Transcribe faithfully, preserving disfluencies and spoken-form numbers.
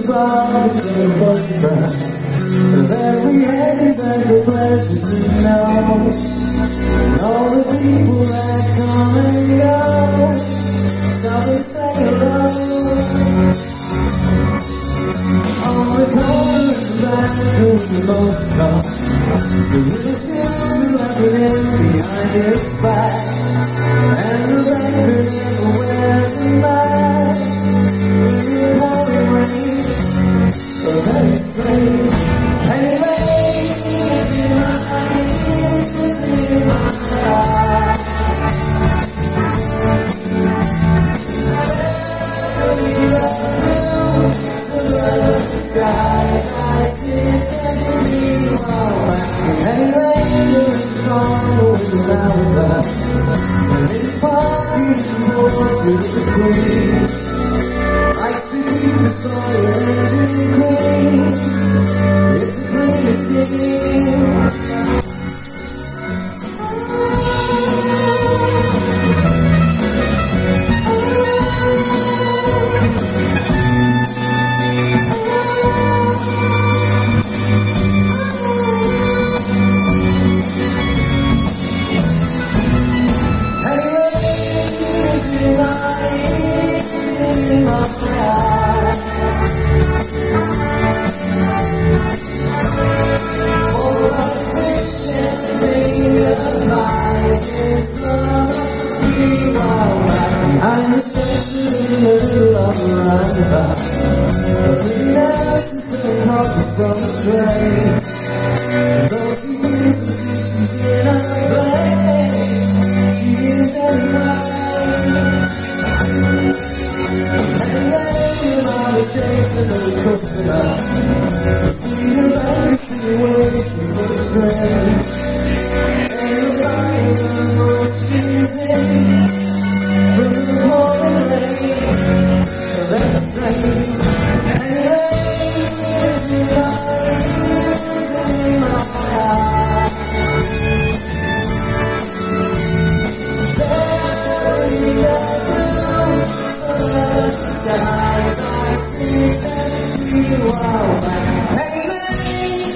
far between photographs of every haze and the pleasure to know, and all the people that come and go, stop and say hello. On the corners of back of the motor car, the little children laughing in behind its back, and the banker never wears a mask. Pouring rain, but very strange. Penny Lane is in my eyes, is in my eyes. Every blue suburban skies, I see it taking me while Penny Lane is gone with an hourglass, and his pockets are portrait of the Queen. Likes to keep the soil engine clean. It's a clean machine. Behind the shelter in the middle of the roundabout, a pretty nurse is selling produce from a tray. And though she feels as if she's in a play, she is anyway. And laying all the shades of the customer, I see the banker sitting waiting for the train. And the fire knows she's in from the pouring rain, so that's strange. And ladies in my ears and in my eyes, there in the blue suburban skies, I see it and feel wild. And ladies